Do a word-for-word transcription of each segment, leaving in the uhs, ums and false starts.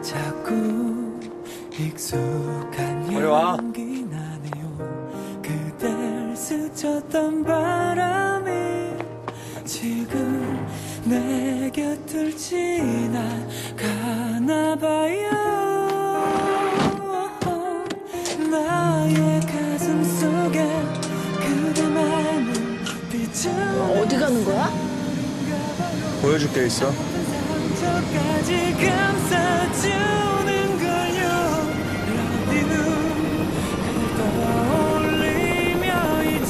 자꾸 익숙한 향기 나네요. 그댈 스쳤던 바람이 지금 내 곁을 지나가나 봐요. 나의 가슴 속에 그대 맘을 비춰. 어디 가는 거야? 보여줄 게 있어. 상처까지 감싸주는 걸요. Love you. 떠올리며 이제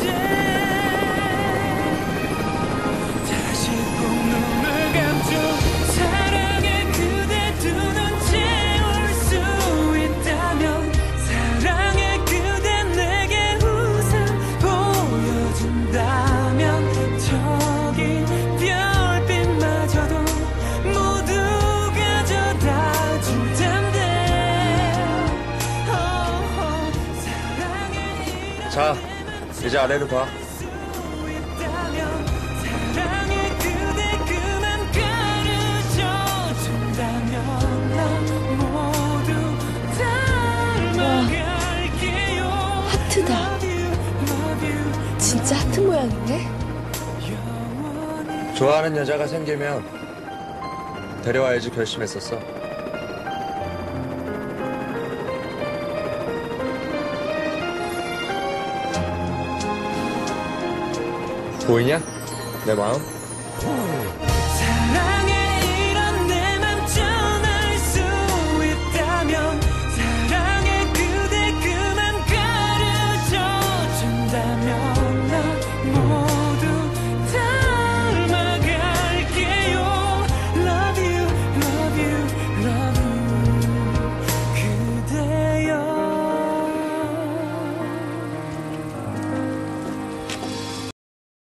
다시 꼭 눈을 감죠. 사랑의 그대 두 눈 채울 수 있다면 사랑의 그대 내게 웃음 보여준다면 저기 별빛마저도 모두 가져다 줄 텐데. oh, oh, 사랑의 자, 이제 아래를 봐. 사랑의 그대 그만 가르쳐준다면 난 모두 닮아갈게요. 하트다. 진짜 하트 모양이네. 좋아하는 여자가 생기면 데려와야지 결심했었어. 보이냐? 내 마음?